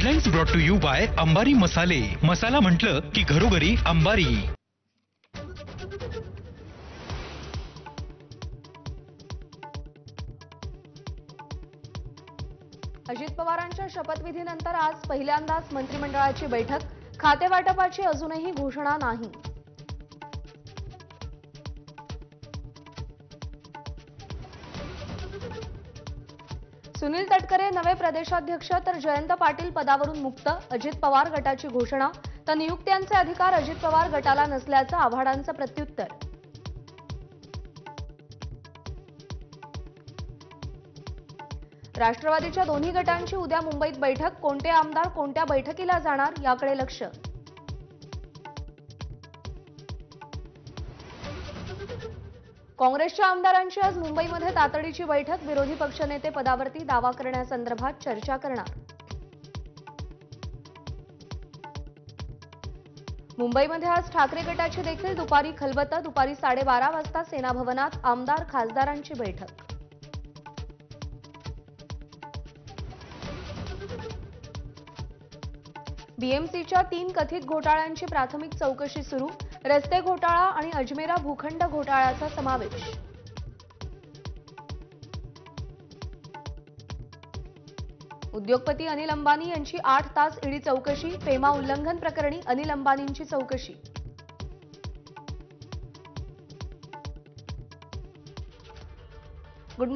Headlines brought to you by Ambari Masale. मसाला म्हटलं की घरोघरी अंबारी. अजित पवारांच्या शपथविधीनंतर आज पहिल्यांदाच मंत्रिमंडळाची बैठक. खातेवाटपाची अजूनही घोषणा नाही. सुनील तटकरे नवे प्रदेशाध्यक्ष तर जयंत पाटील पदावरून मुक्त. अजित पवार गटाची घोषणा. तर नियुक्त्यांचे अधिकार अजित पवार गटाला नसल्याचं आव्हाडांचं प्रत्युत्तर. राष्ट्रवादीच्या दोन्ही गटांची उद्या मुंबईत बैठक. कोणते आमदार कोणत्या बैठकीला जाणार याकडे लक्ष. काँग्रेसच्या आमदारांची आज मुंबईमध्ये तातडीची बैठक. विरोधी पक्षनेते पदावरती दावा करण्यासंदर्भात चर्चा करणार. मुंबईमध्ये आज ठाकरे गटाची देखील दुपारी खलबतं. दुपारी 12:30 वाजता सेना भवनात आमदार खासदारांची बैठक. बीएमसीच्या 3 कथित घोटाळ्यांची प्राथमिक चौकशी सुरू. रस्ते घोटाळा आणि अजमेरा भूखंड घोटाळ्याचा समावेश. उद्योगपती अनिल अंबानी यांची 8 तास ईडी चौकशी. फेमा उल्लंघन प्रकरणी अनिल अंबानींची चौकशी.